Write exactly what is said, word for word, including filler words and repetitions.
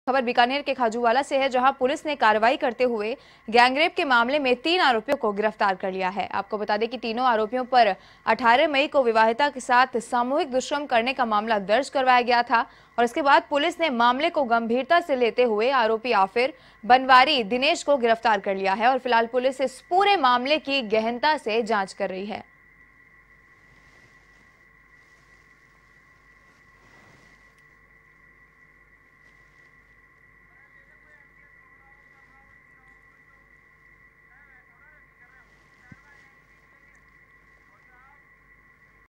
खबर बीकानेर के खाजूवाला से है, जहां पुलिस ने कार्रवाई करते हुए गैंगरेप के मामले में तीन आरोपियों को गिरफ्तार कर लिया है। आपको बता दें कि तीनों आरोपियों पर अठारह मई को विवाहिता के साथ सामूहिक दुष्कर्म करने का मामला दर्ज करवाया गया था और इसके बाद पुलिस ने मामले को गंभीरता से लेते हुए आरोपी आफिर बनवारी दिनेश को गिरफ्तार कर लिया है और फिलहाल पुलिस इस पूरे मामले की गहनता से जाँच कर रही है।